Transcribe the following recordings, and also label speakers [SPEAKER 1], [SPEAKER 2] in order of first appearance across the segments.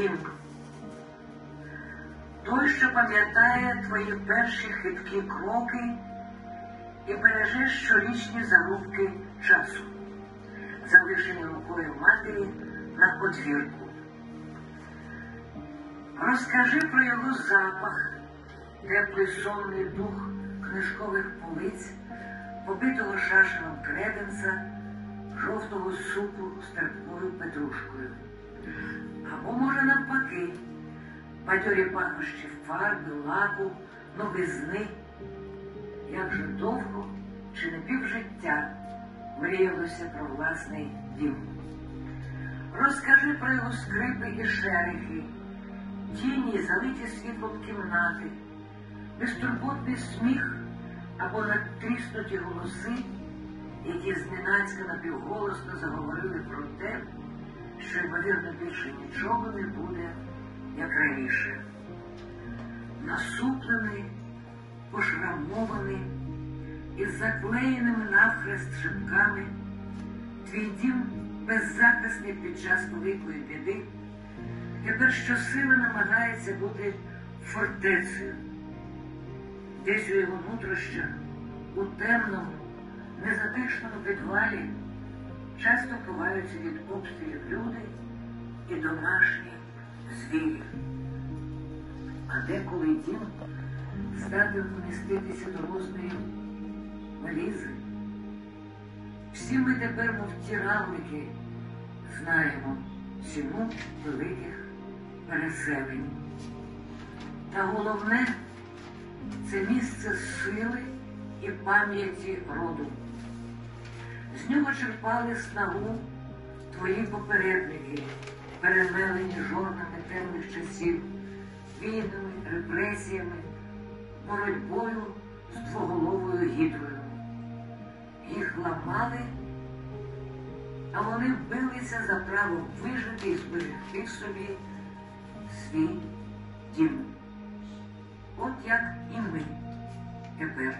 [SPEAKER 1] дім. Той, що пам'ятає твої перші хиткі кроки і береже щорічні зарубки часу, залишені рукою матері на подвірку. Розкажи про його запах, теплий сонний дух книжкових полиць, побитого шашеном креденса, жовтого супу з терпкою петрушкою. Або, може, навпаки, бадьорі пахощі фарби, лаку, новизни. Як же довго, чи не півжиття мріялося про власний дім. Розкажи про його скрипи і шерехи, тіні, залиті світлом кімнати, безтурботний сміх або надтріснуті голоси, які зненацька напівголосно заговорили про те, що, ймовірно, більше нічого не буде, як раніше. Насуплений, пошрамований, із заклеєними навхрест шибками, твій дім беззахисний під час великої біди, тепер щосили намагається бути фортецею. Десь у його нутрощах, у темному, незатишному підвалі часто ховаються від обстрілів люди і домашні звірі. А деколи дім здатен вміститися до розмірів валізи. Всі ми тепер, мов тіравники, знаємо ціну великих переселень. Та головне – це місце сили і пам'яті роду. З нього черпали снагу твої попередники, перемелені жорнами темних часів, війнами, репресіями, боротьбою з двоголовою гідрою. Їх ламали, а вони билися за право вижити і зберегти собі свій дім. От як і ми тепер.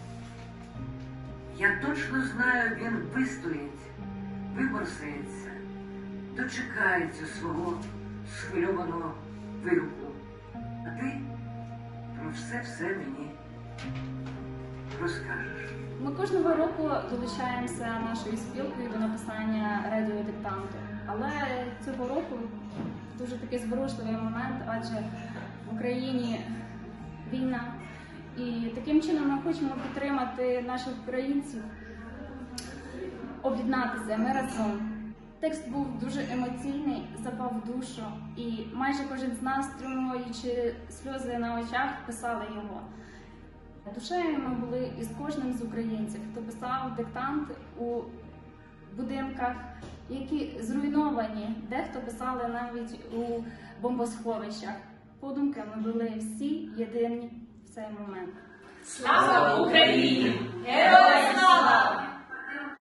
[SPEAKER 1] Я точно знаю, він вистоїть, виборсається, дочекається свого схвильованого вигуку. А ти про все мені розкажеш.
[SPEAKER 2] Ми кожного року долучаємося нашою спілкою до написання радіодиктанту. Але цього року дуже такий зворушливий момент, адже в Україні війна. І таким чином ми хочемо підтримати наших українців, об'єднатися, ми разом. Текст був дуже емоційний, запав в душу, і майже кожен з нас, стримуючи сльози на очах, писали його. Душею ми були із кожним з українців, хто писав диктант у будинках, які зруйновані, дехто писали навіть у бомбосховищах. Подумки ми були всі єдині в цей момент.
[SPEAKER 3] Слава Україні! Героям слава!